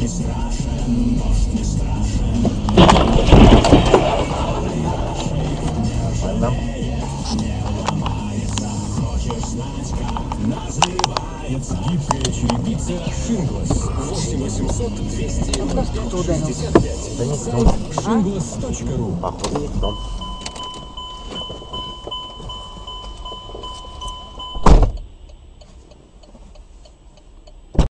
Ладно. Гибкая черепица Шинглас. 8800 200 Да не Шинглас.ру. походу никто.